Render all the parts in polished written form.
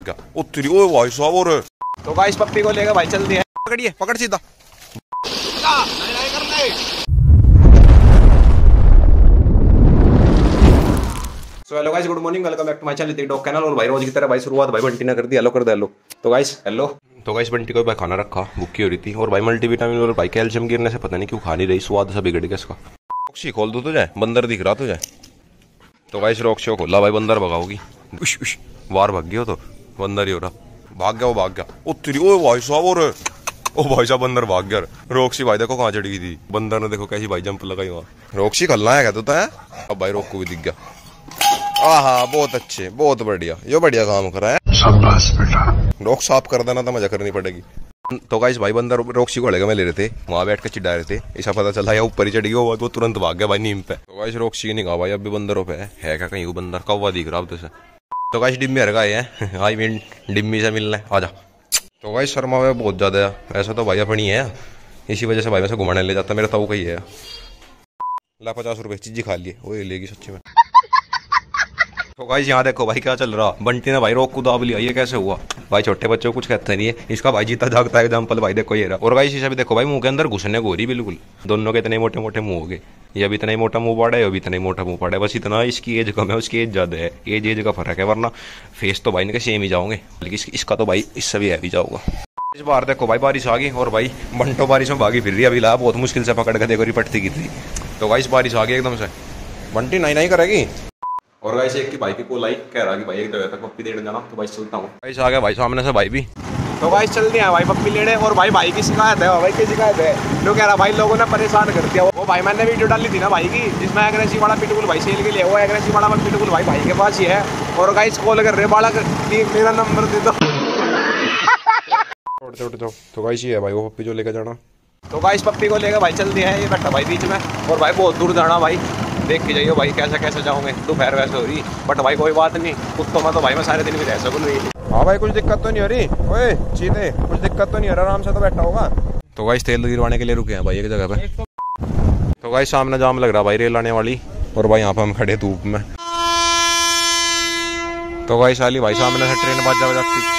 गया। ओ तेरी ओए भाई साहब। और तो गाइस पप्पी को लेकर भाई चलते हैं। पकड़िए, पकड़ सीधा। So hello guys, good morning, welcome back to my channel TikTok channel. और भाई रोज की तरह भाई शुरुआत भाई बंटी ने कर दी। हेलो कर दे हेलो। तो गाइस बंटी को भाई खाना रखा, भूखी हो रही थी और भाई मल्टीविटामिन और भाई कैल्शियम गिरने से पता नहीं क्यों खा नहीं रही, स्वाद सा बिगड़ गया इसका। रॉक्सी खोल दो तुझे, बंदर दिख रहा तुझे। तो गाइस रॉक्सी को खोला भाई, बंदर भगाओगी। उश उश बाहर भाग गया, तो बंदर ही हो रहा। भाग गया, वो भाग गया। ओ तेरी ओए भाई साहब। और ओ भाई साहब बंदर भाग गया। रॉक्सी भाई देखो कहाँ चढ़ी थी, बंदर ने देखो कैसी भाई जंप लगाई वहां। रॉक्सी खलना है क्या तो है। अब भाई रोक को भी दिख गया। आहा बहुत अच्छे, बहुत बढ़िया, यो बढ़िया काम करा है। शाबाश बेटा। रोक साफ कर देना तो मजा करनी पड़ेगी। तो गाइस भाई बंदर रॉक्सी को ले रहे थे, वहां बैठ के चिढ़ा रहे थे। ऐसा पता चला या ऊपर ही चढ़ गया, वो तुरंत भाग गया भाई नीम पे। तो गाइस रॉक्सी नहीं कहा भाई अब भी बंदरों पे है क्या कहीं वो बंदर कौवा दिख रहा अब तुझे। तो गाइस डिम्मी हर गए हैं, आई मीन डिम्मी से मिलने आजा। तो गाइस शर्मा हुआ बहुत ज्यादा, ऐसा तो भाई अपनी है, इसी वजह से भाई वैसे घुमाने ले जाता। मेरा ताऊ कही है ला 50 रुपए चीजी खा लिए, वो लेगी सच्ची में। तो गाइस यहाँ देखो भाई क्या चल रहा, बंटी ने भाई रोक को दाब लिया। ये कैसे हुआ भाई, छोटे बच्चों को कुछ कहते नहीं है, इसका भाई जीता जागता एग्जांपल भाई देखो ये रहा। और गाइस इसे भी देखो भाई मुंह के अंदर घुसने गोरी बिल्कुल, दोनों के इतने मोटे मोटे मुंह हो गए। ये भी इतना ही मोटा मुंह पड़ा है, ये भी इतना ही मोटा मुंह पड़ा है, बस इतना इसकी एज कम है उसकी एज ज्यादा है, एज का फर्क है, वरना फेस तो भाई इनके सेम ही जाओगे, लेकिन इसका तो भाई इससे भी हैवी जाऊंगा। इस बार देखो भाई बारिश आ गई और भाई बंटो बारिश में भागी फिर रही है। अभी ला बहुत मुश्किल से पकड़ के देखो रिपटती की थी। तो गाइस बारिश आ गई एकदम से, बंटी नहीं करेगी। और गाइस एक की भाई की कॉल आई, कह रहा कि भाई एक जगह तक पप्पी देने जाना, तो भाई चलता हूँ। गाइस आ गया भाई सामने से भाई भी। तो गाइस चलते हैं भाई पप्पी लेने। और भाई की शिकायत है, भाई की शिकायत है। लोग कह रहा भाई लोगों ने परेशान कर दिया। वो भाई मैंने वीडियो डाली थी ना भाई की, जिसमें एग्रेसिव वाला पिटबुल भाई सेल के लिए, वो एग्रेसिव वाला पिटबुल भाई के पास ही है। और गाइस कॉल कर रहे बालक, मेरा नंबर दे दो। तो गाइस ये है भाई वो पप्पी जो लेकर जाना। तो गाइस पप्पी को लेकर भाई चलते हैं, ये बैठा भाई बीच में। और भाई बहुत दूर जाना भाई, देख के जाइए भाई कैसे कैसे जाओगे, दोपहर वैसे हो रही, बट भाई कोई बात नहीं, कुत्तों में तो भाई मैं सारे दिन भी रह सकूँ। हाँ भाई कुछ दिक्कत तो नहीं हो रही, ओए चीते कुछ दिक्कत तो नहीं हो रहा, आराम से तो बैठा होगा। तो गाइस तेल गिरवाने के लिए रुके हैं भाई एक जगह पे। तो गाइस सामने जाम लग रहा भाई रेल आने वाली, और भाई यहाँ पे हम खड़े धूप में। तो गाइस साली भाई सामने से ट्रेन बाजा बजाती।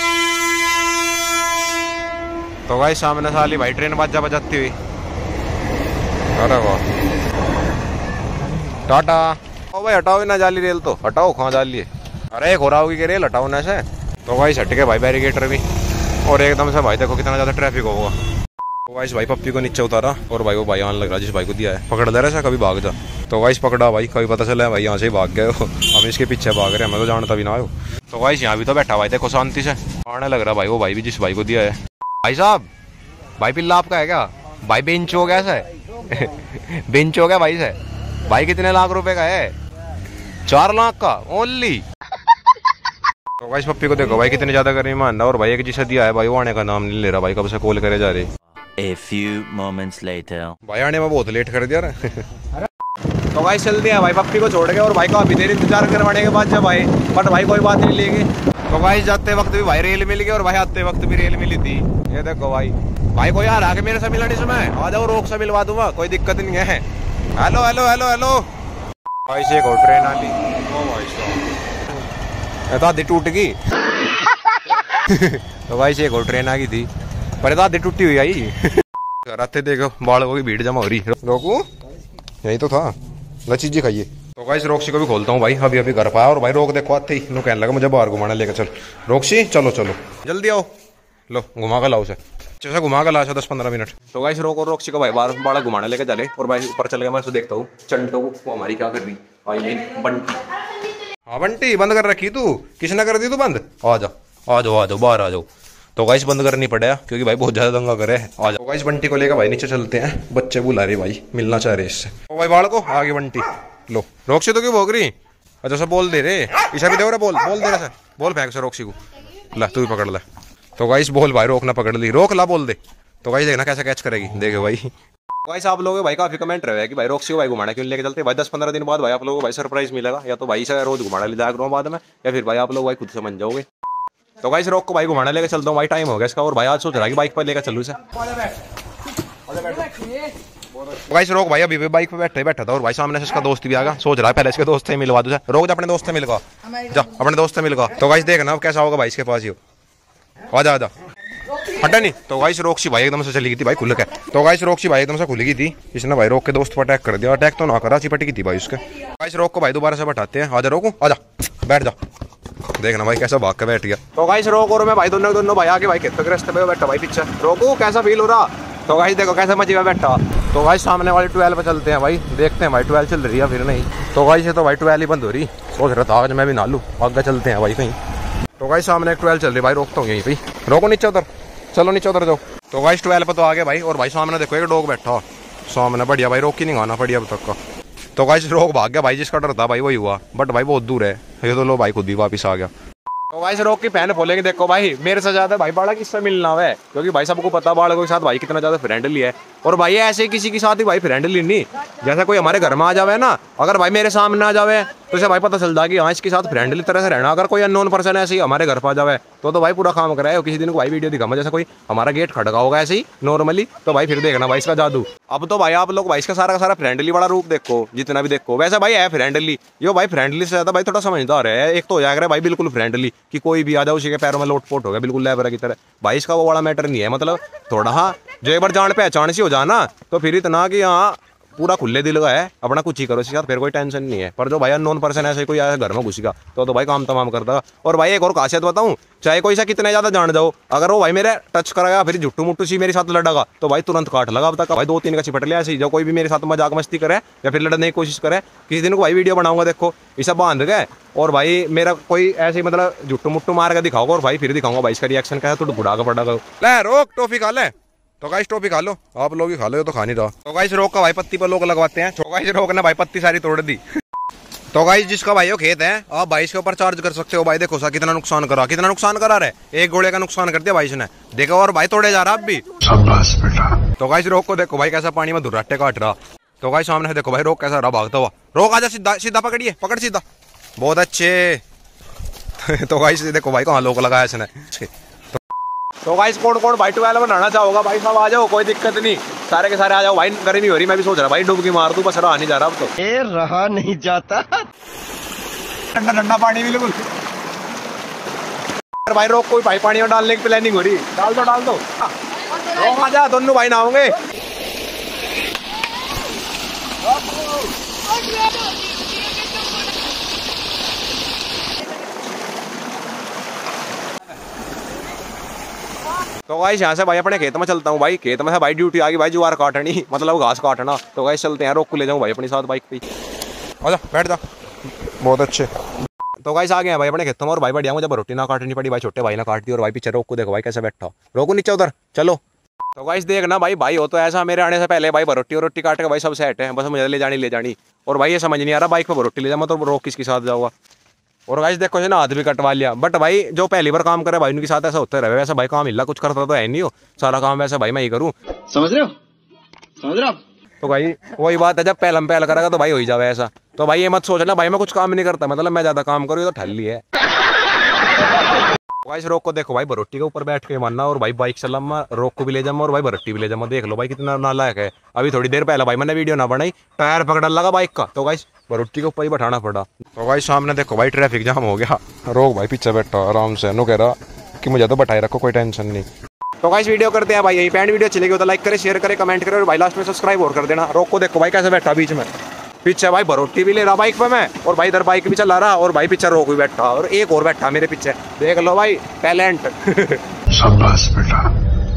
तो गाइस सामने साली भाई ट्रेन बाजा बजाती हुई। अरे वाह टाटा। ओ भाई हटाओ ना जाली रेल, तो हटाओ कहाँ जाली है। अरे एक हो रहा होगी कि रेल हटाओ ना से। तो भाई हट गए भाई बैरिकेटर भी, और एकदम से भाई देखो कितना ज्यादा ट्रैफिक होगा। तो गाइस भाई पप्पी को नीचे उतारा और भाई वो भाई आने लग रहा जिस भाई को दिया है, पकड़ ले रहा है कभी भाग जा। तो गाइस पकड़ा भाई, कभी पता चला भाई यहाँ से ही भाग गए हो, हम इसके पीछे भाग रहे हैं, मैं तो जानता भी ना हो। तो गाइस यहाँ भी तो बैठा भाई देखो शांति से, आने लग रहा भाई वो भाई भी जिस भाई को दिया है। भाई साहब भाई पिल्ला आपका है क्या भाई, बेंच हो गया सर बेंच हो गया भाई से। भाई कितने लाख रुपए का है, 4 लाख का ओनली। तो गाइस पप्पी को देखो भाई कितने ज्यादा गर्मी मान रहा, और भाई एक जिसे दिया है भाई वो आने का नाम नहीं ले रहा भाई, कब से कॉल करे जा रही। A few moments later. भाई आने में बहुत लेट कर दिया रे। तो गाइस चलते हैं भाई पप्पी को छोड़ के, और भाई को अभी देर इंतजार करवाने के बाद जब भाई, बट भाई कोई बात नहीं लेगी। तो गाइस जाते वक्त भी भाई रेल मिल गई, और भाई आते वक्त भी रेल मिली थी। ये देखो भाई को यार आके मेरे से मिला नहीं समय, आ जाओ रोक से मिलवा दूंगा, कोई दिक्कत नहीं है। Hello hello hello hello. भाई से एक और ट्रेन आ गई। ओ भाई साहब आधी टूट गई। तो भाई से एक और ट्रेन आ गई थी, पर आधी टूटी हुई आई। रास्ते देखो बालों की भीड़ जमा हो रही। रोकू यही तो था, लची जी खाइए। तो गाइस रोक्सी को भी खोलता हूँ भाई, अभी घर पाया। और भाई रोक देखो आते ही नो कहने लगा मुझे बाहर घुमाने लेकर चल। रोक्सी चलो चलो जल्दी आओ, लो घुमा कर लाओ उसे, अच्छे से घुमा कर ला 10-15 मिनट। तो गाइस रोक और रोक्सी को भाई बाहर बाड़ा घुमाने लेकर चले, और भाई ऊपर चल गया। मैं उसको देखता हूँ चंटो को, वो हमारी क्या कर रही, आई मीन बंटी। हाँ बंटी बंद कर रखी तू, किसने कर दी तू बंद, आ जाओ बाहर आ जाओ। तो गाइस बंद करनी पड़ा क्योंकि भाई बहुत ज्यादा दंगा करे। आ जाओ गाइस बंटी को लेकर भाई नीचे चलते हैं, बच्चे बुला रहे भाई, मिलना चाह रहे इससे। तो भाई बाढ़ को आगे बंटी लो। रोक्सी तो क्यों भोग रही, अच्छा सब बोल दे रे, ईशा भी दे रहा, बोल दे रहा, बोल फेंक से रोक्सी को, ला तू भी पकड़ ला। तो गाइस बोल भाई रोकना पकड़ ली, रोक ला बोल दे। तो गाइस देखना कैसे कैच करेगी, देखो भाई। गाइस आप लोगों भाई काफी कमेंट रहे कि भाई रॉक्सी को भाई घुमाने क्यों लेके चलते भाई। 10-15 दिन बाद भाई आप लोगों को भाई सरप्राइज मिलेगा, या तो भाई से रोज घुमाने ले जाया करूँ बाद में, या फिर भाई आप लोग भाई खुद समझ जाओगे। तो गाइस रॉक को भाई घुमाने लेके चलता हूँ भाई, टाइम हो गया इसका। और भाई आज सोच रहा है कि बाइक पर लेकर चलूँ इसे। गाइस रोक भाई, अभी भी बाइक पे बैठा था और भाई सामने से इसका दोस्त भी आ गया। सोच रहा है पहले इसके दोस्त से मिलवा दूं। रोक जा, अपने दोस्त से मिलवा जा, अपने दोस्त से मिलवा। तो गाइस देखना अब कैसा होगा भाई इसके पास ही। आजा आजा, हटा नहीं। तो गाइस रोक्सी भाई एकदम से चली गई थी भाई खुल के। तो गाइस रोक्सी भाई एकदम से खुल गई थी। इसने भाई रोक के दोस्त पर अटैक कर दिया। अटैक तो ना करा, चिपट गई थी भाई उसके। गाइस रोक को भाई दोबारा से बैठाते हैं। आजा रोको, आजा बैठ जा। देखना भाई कैसा भाग के बैठ गया। तो गाइस रोक और मैं भाई दोनों भाई आगे भाई खेतों के रास्ते पे बैठा भाई पीछे। रोको कैसा फील हो रहा। तो गाइस देखो कैसा मची में बैठा। तो गाइस सामने वाली 12 पे चलते हैं भाई, देखते हैं भाई 12 चल रही है फिर नहीं। तो गाइस ये तो भाई 12 ही बंद हो रही। सोच रहा था आज मैं भी ना लूं, आगे चलते हैं भाई कहीं। तो गाइस सामने एक 12 चल रही भाई, रोकता हूँ यहीं पे। रोको नीचे उधर, चलो नीचे उधर जाओ। तो गाइस 12 पे तो आ गए भाई और भाई सामने देखो एक डॉग बैठा सामने। बढ़िया भाई, रोक ही नहीं गाना पड़ी अब तक का। तो गाइस रोक भाग गया भाई, जिसका डर था भाई वही हुआ। बट भाई बहुत दूर है ये तो। लो भाई खुद ही वापिस आ गया। तो गाइस रोक की पहन खोलेंगे। देखो भाई मेरे से ज्यादा भाई बाड़ा किससे मिलना है, क्योंकि भाई सबको पता बाड़कों के साथ भाई कितना ज्यादा फ्रेंडली है। और भाई ऐसे किसी के साथ ही भाई फ्रेंडली नहीं, जैसा कोई हमारे घर में आ जावे ना, अगर भाई मेरे सामने आ जावे तो इसे भाई पता चल जाए कि हाँ इसके साथ फ्रेंडली तरह से रहना। अगर कोई अननोन पर्सन ऐसे ही हमारे घर पर आ जावे तो भाई पूरा काम कराए। किसी दिन को भाई वीडियो दिखाऊंगा जैसे कोई हमारा गेट खड़का होगा ऐसे ही नॉर्मली, तो भाई फिर देखना भाई इसका जादू। अब तो भाई आप लोग भाई इसका सारा का सारा फ्रेंडली वाला रूप देखो, जितना भी देखो वैसे भाई है फ्रेंडली। यो भाई फ्रेंडली से ज्यादा भाई थोड़ा समझदार है। एक तो हो जाएगा भाई बिल्कुल फ्रेंडली कि कोई भी आ जाए उसी के पैरों में लोटपोट हो गया बिल्कुल लेबर की तरह। भाई इसका वो बड़ा मैटर नहीं है, मतलब थोड़ा हाँ जो एक बार जान पहचान सी हो जाना तो फिर इतना कि हाँ पूरा खुले दिल का है, अपना कुछ ही करो इसके साथ, फिर कोई टेंशन नहीं है। पर जो भाई अननोन पर्सन ऐसे कोई आया घर में घुसेगा तो भाई काम तमाम करता। और भाई एक और खासियत बताऊं, चाहे कोई सा कितने ज्यादा जान जाओ, अगर वो भाई मेरे टच कराया फिर जुट्टू मुट्टू सी मेरे साथ लड़ेगा तो भाई तुरंत काट लगा। अब तक भाई 2-3 का चिपट लिया ऐसे ही। जो कोई भी मेरे साथ मजाक मस्ती करे या फिर लड़ने की कोशिश करे, किसी दिन को भाई वीडियो बनाऊंगा देखो इसे बांध गए और भाई मेरा कोई ऐसे मतलब जुट्टू मुट्टू मार के दिखाओगा और भाई फिर दिखाऊंगा भाई इसका रिएक्शन क्या है। तो बुढ़ा का पड़ेगा। ले रोक टॉफी खा ले। तो गाइस टॉफी खा लो, आप लोग ही खा लो, तो खा नहीं रहा। तो गाइस रोक का भाई पत्ती पर लोग लगवाते हैं। तो गाइस रोक ने भाई पत्ती सारी तोड़ दी। तो गाइस जिसका भाई वो खेत है आप भाई इसके ऊपर चार्ज कर सकते हो। भाई देखो सा कितना नुकसान करा रहे। एक गोले का नुकसान कर दिया भाई इसने, देखो। और भाई तोड़े जा रहा अब भी। शाबाश बेटा। तो गाइस रोक को देखो भाई कैसा पानी में धुर्राटे काट रहा। तो गाइस सामने देखो भाई रोक कैसा रहा भागता हुआ। रोक आजा, सीधा सीधा पकड़िए, पकड़ सीधा, बहुत अच्छे। तो गाइस देखो भाई कहाँ लोग लगाया इसने। तो गाइस कौन कौन भाई 12 बनाना चाहोगा भाई सब आ जाओ, कोई दिक्कत नहीं, सारे के सारे आ जाओ भाई। गर्मी हो रही, मैं भी सोच रहा भाई डुबकी मार दूं, बस रहा नहीं जा रहा अब तो। रहा नहीं जाता, ठंडा ठंडा पानी बिल्कुल। भाई रोक कोई भाई पानी में डालने की प्लानिंग हो रही, डाल दो रोक आ जा, दोनों भाई नहाओगे। तो गाइस यहाँ से भाई अपने खेत में चलता हूँ भाई। खेत में से भाई ड्यूटी आ गई भाई, ज्वार काटनी मतलब घास काटना। तो गाइस चलते हैं, रोक को ले जाऊँ भाई अपनी साथ बाइक पे। आजा बैठ जा, बहुत अच्छे। तो गाइस आ गए हैं भाई अपने खेतों में और भाई बढ़िया मुझे रोटी ना काटनी पड़ी भाई, छोटे भाई ने काट दी। और भाई पीछे रोक को देखो भाई कैसे बैठा। रोको नीचे उधर चलो। तो गाइस देखना भाई हो तो ऐसा मेरे आने से पहले भाई रोटी और रोटी काट के भाई सब सेट है, बस मुझे ले जानी। और भाई ये समझ नहीं आ रहा बाइक पे रोटी ले जाऊँ तो रोक किसके साथ जाऊँगा। और गाइस देखो ना हाथ भी कटवा लिया। बट भाई जो पहली बार काम करे भाई उनके साथ ऐसा होता रहे। वैसा भाई काम हिला कुछ करता तो है नहीं हो, सारा काम वैसे भाई मैं ही करूँ, समझ रहे हो। तो भाई वही बात है, जब पहलम पहल करेगा तो भाई हो ही जावे ऐसा। तो भाई ये मत सोचना भाई मैं कुछ काम नहीं करता, मतलब मैं ज्यादा काम करूँ तो ठल्ली है। गाइस रोक को देखो भाई बरोटी के ऊपर बैठ के मानना और भाई बाइक चला रोक को भी ले जाऊँ और भाई बरोटी भी ले जाऊँ। देख लो भाई कितना नालायक है। अभी थोड़ी देर पहले भाई मैंने वीडियो ना बनाई, टायर पकड़ लगा बाइक का, तो गाइस बरोटी के ऊपर ही बैठाना पड़ा। तो भाई सामने देखो भाई ट्रैफिक जाम हो गया। रोक भाई पीछे बैठा आराम से, नो कह रहा कि मुझे तो बैठाए रखो, कोई टेंशन नहीं। तो गाइस वीडियो करते हैं भाई यही पैंड वीडियो चलेगी तो लाइक करें, शेयर करें, कमेंट करें और भाई लास्ट में सब्सक्राइब और कर देना। रोक को देखो भाई कैसे बैठा बीच में, पीछे भाई बरोटी भी ले रहा बाइक पे मैं और भाई इधर बाइक भी चला रहा और भाई पीछे रोक भी बैठा और एक और बैठा मेरे पीछे। देख लो भाई टैलेंट। शाबाश बेटा।